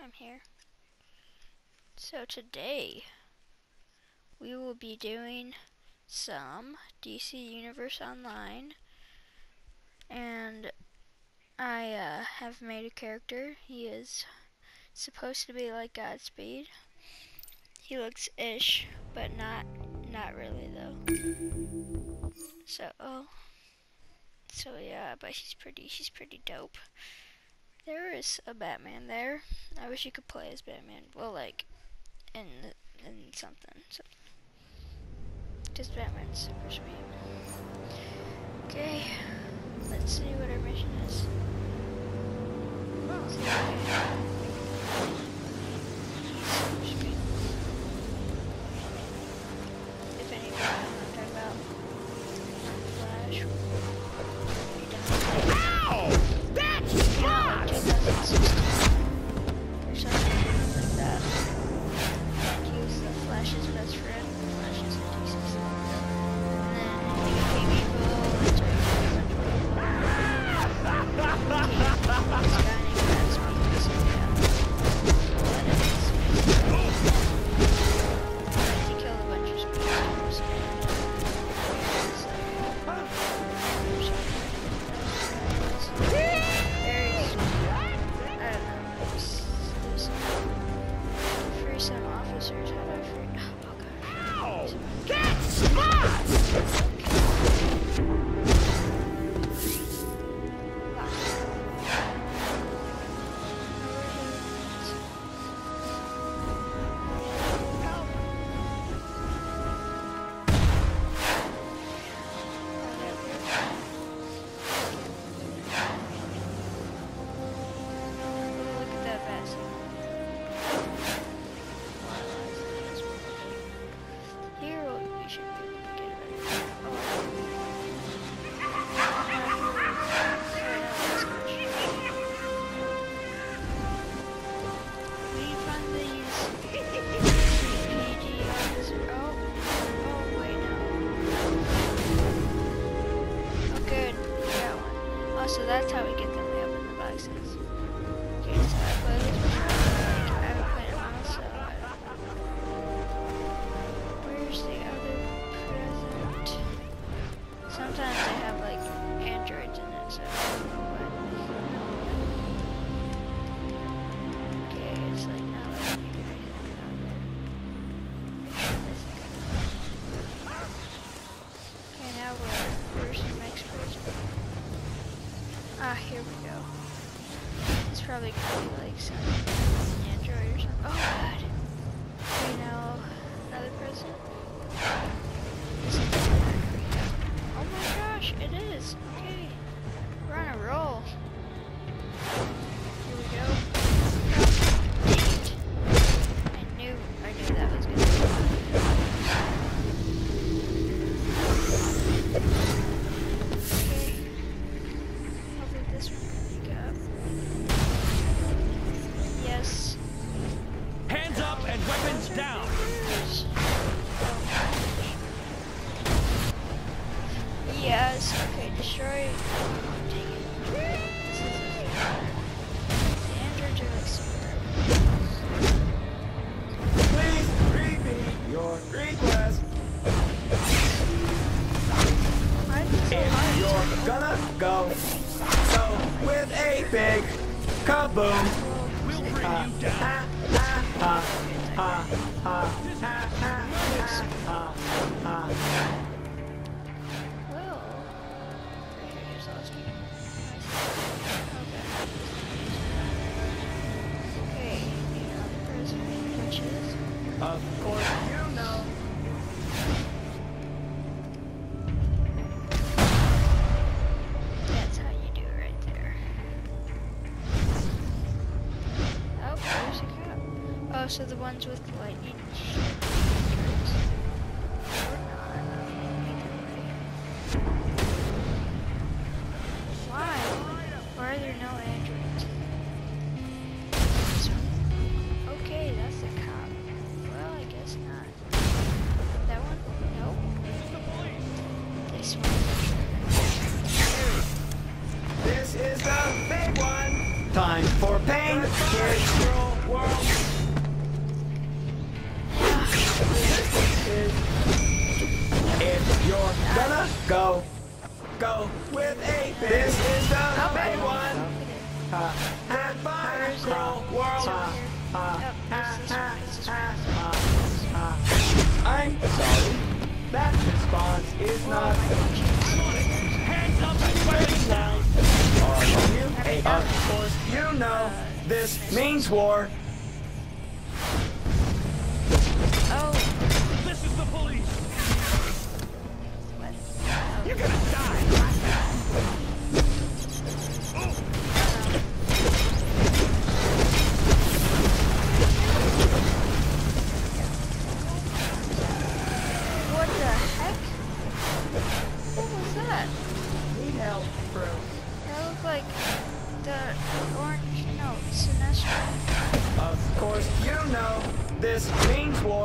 I'm here. So today we will be doing some DC Universe Online, and I have made a character. He is supposed to be like Godspeed. He looks ish, but not really though. So yeah, but he's pretty dope. There is a Batman there. I wish you could play as Batman. Well, like in something. Just Batman's super sweet. Okay, let's see what our mission is. If anybody knows what I'm talking about, Flash. Ow! That's hot! 2016 or something like that. And he was the Flash's best friend. Flash is a DC superhero. And then he became evil and started killing a bunch of people. This guy named Godspeed basically got he killed a bunch of speedsters. Some officers had a free. Oh gosh. That's smart! Look at that vest. Here we should be able to get it right. We find these PG officers. Oh wait, no. Oh good, we got one. Oh, so that's how we get them. We open the boxes. Okay, so I play this before. I haven't played it once, so I don't know. Where's the other present? Sometimes they have like androids in it, so I don't know what. Okay, it's like not letting me do anything down there. Okay, now where's the next person? Ah, here we go. It's probably gonna be like some android or something. Oh god. Okay, now another person. This is oh my gosh, it is. Okay. We're on a roll. Here we go. Dang it. I knew that was gonna be okay. Hopefully this one can pick up. Yes. Hands up and weapons down! Yes, okay, destroy. Oh, dang it. This is the androids are like super. Please repeat your request. Why is it so If hard? you're gonna go, so with a big kaboom. We'll bring you down! Well, here's all speed. Okay, you know the president, which is. Of course you know. That's how you do it right there. Oh, there's a cop. Oh, so the ones with the lightning. Or not. Either way. Why? Why are there no androids? Okay, that's the cop. Well, I guess not. That one? Nope. This one. This is the big one. Time for pain. Here's your world. If you're gonna go with a big. This is the big one. And by cruel world. I'm sorry. That response is not. Hands up and weapons down. Of course, you know this means war. Oh, This is the police. what? You're gonna die. What the heck? What was that? Need help, bro. That looked like the orange, no, Sinestro. Of course, you know this means war.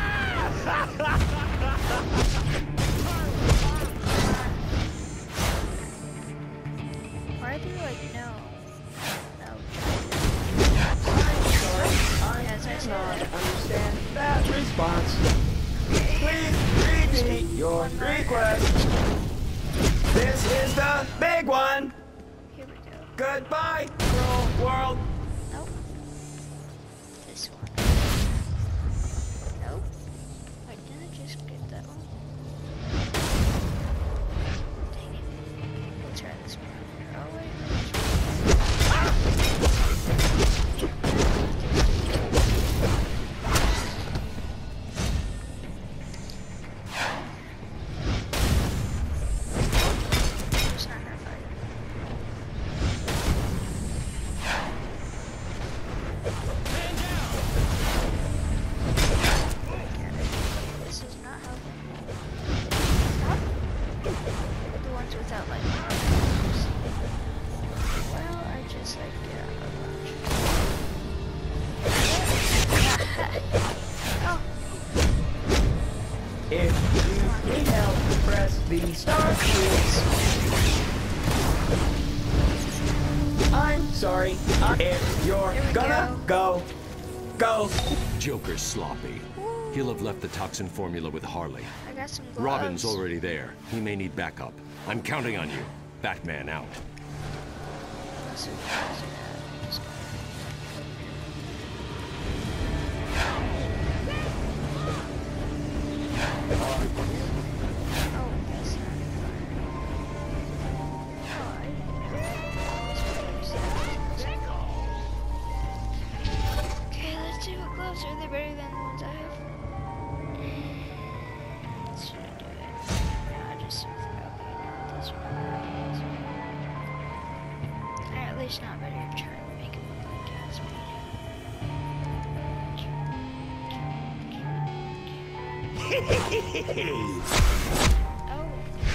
Why are they like, no? No. I As I cannot said. understand that response. Please repeat your request. This is the big one. Here we go. Goodbye, cruel world. Nope. This one. Nope. Wait, didn't I just get that one? Dang it. We'll try this one. Oh, wait. It's not gonna fight. Man down. This is not helping. Stop. The ones without like arms. Well, I just like get out of the Oh, If you need help, press the star keys. I'm sorry. If you're Here we gonna go. Joker's sloppy. He'll have left the toxin formula with Harley. I got some gloves. Robin's already there. He may need backup. I'm counting on you. Batman out. Unless it was, just Oh, yes. Okay, let's see what gloves are they better than the ones I have. Should I do it? No, I just okay, not this one. Or at least not better try to make it look like Gatsby. Oh,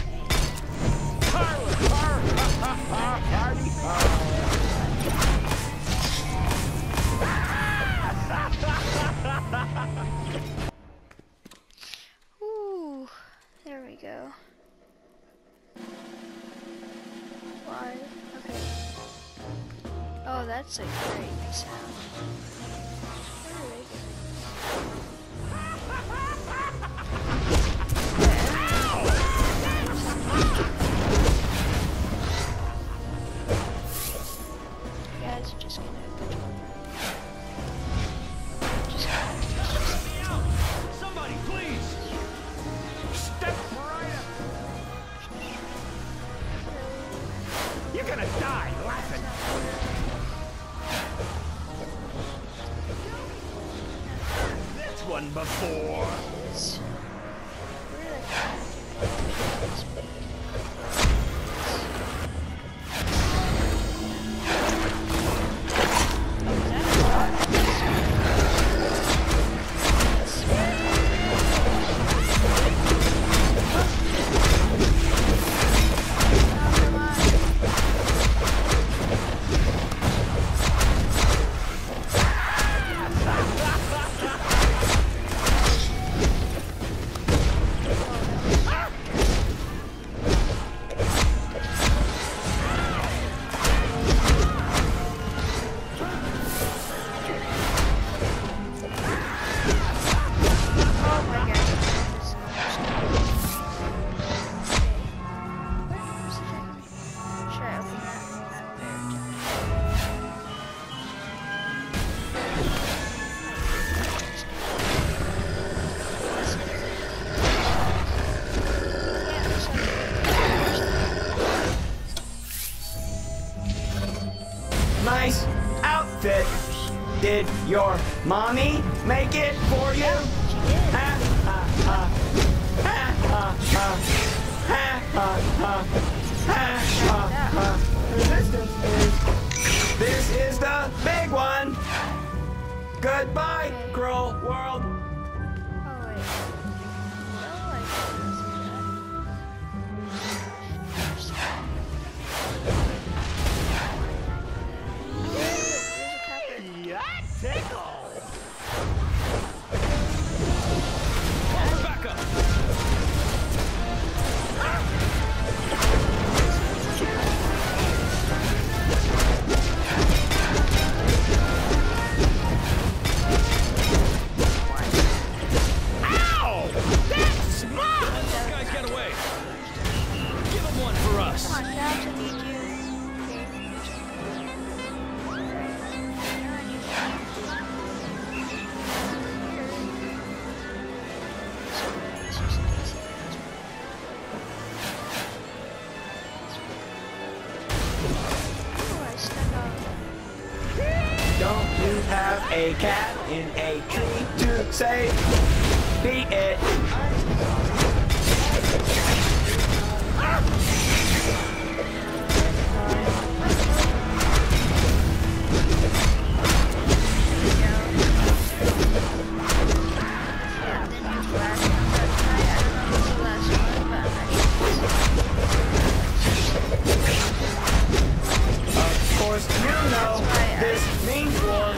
ooh, there we go. Why? Okay. Oh, that's a great sound. What are they You guys are just gonna Somebody, please. Step right up. You're gonna die laughing. This one before. this. Where the it. Did your mommy make it for you? She did. Ha ha ha. Ha ha ha. Ha ha ha. Ha ha ha. Resistance is. This is the big one. Goodbye, cruel world. Oh wait. No, I didn't see that. There's a copper. Back up. Ow! That's smart! Those guys get away. Give them one for us. Come on, Jobs, I need you. Don't you have a cat in a tree to say? Beat it. Of course, you know this means war.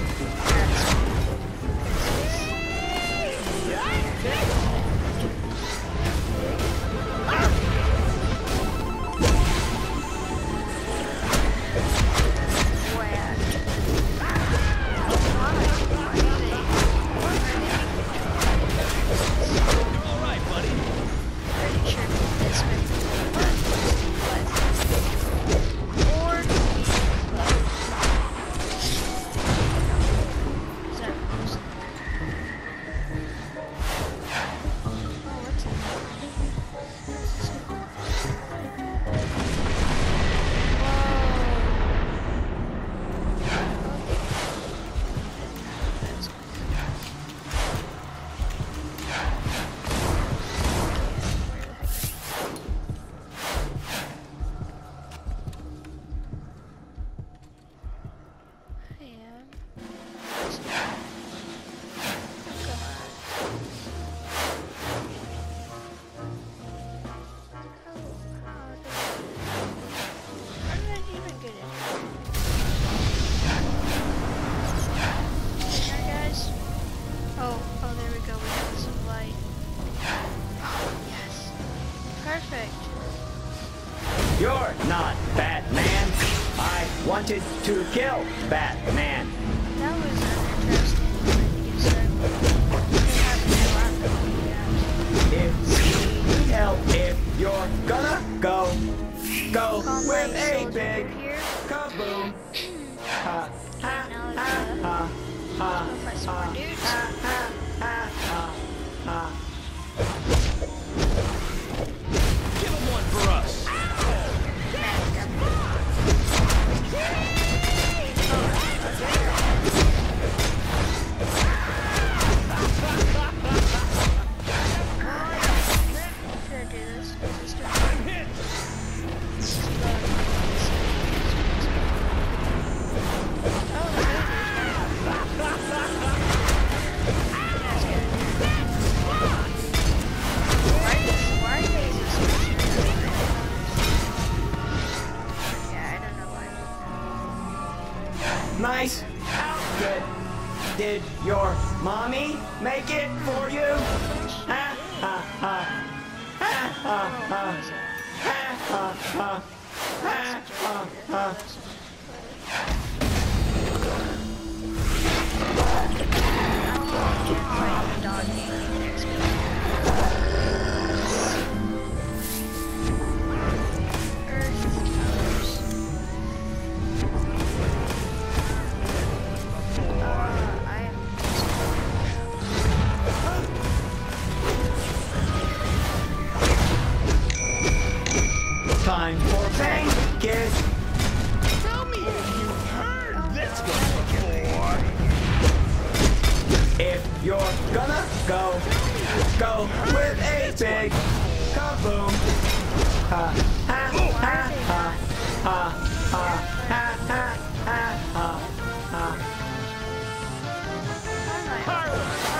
All right, buddy. Perfect. You're not Batman. I wanted to kill Batman. That was uninteresting. If you need help, if you're gonna go with a big kaboom. Ha ha ha ha ha Fight some more dudes. ha ha ha ha. Give them one for us. Should I do this? I'm hit. Nice outfit. Did your mommy make it for you? Ha ha ha. Ha ha ha. Ha ha ha. Ha ha ha. Time for pain, kid. Tell me if you If you're gonna go with a big kaboom. Ha ha ha ha ha ha ha ha ha ha. Harlan.